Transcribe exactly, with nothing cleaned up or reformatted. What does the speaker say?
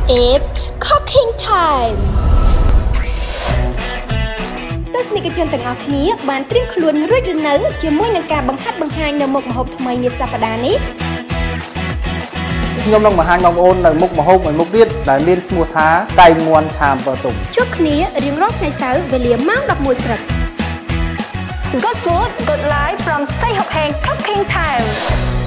It's cooking time ទស្សនិកជនទាំងអស់គ្នាបានត្រៀមខ្លួនរួចឬនៅជាមួយនឹងការបង្ហាត់បង្ហាញនៅមុខម្ហូបថ្មីនាសប្តាហ៍នេះខ្ញុំនឹងបង្ហាញបងប្អូននៅមុខម្ហូបមួយមុខទៀតដែលមានឈ្មោះថាកៃមាន់ឆាអំពិលទុំជួបគ្នារៀងរាល់ថ្ងៃសៅរ៍វេលាម៉ោងដប់មួយព្រឹក Good food, good life from Say Hok Heng Cooking Time